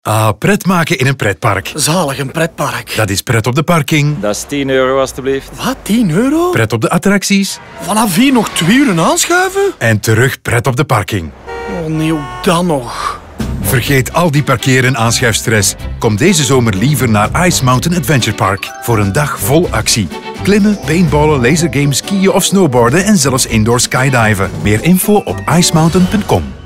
Ah, pret maken in een pretpark. Zalig, een pretpark. Dat is pret op de parking, Dat is 10 euro, alstublieft. Wat, 10 euro? pret op de attracties Vanaf hier nog 2 uur aanschuiven? en terug pret op de parking. Oh nee, ook dan nog. Vergeet al die parkeren en aanschuifstress. Kom deze zomer liever naar Ice Mountain Adventure Park voor een dag vol actie. Klimmen, paintballen, lasergames, skiën of snowboarden en zelfs indoor skydiven. Meer info op icemountain.com.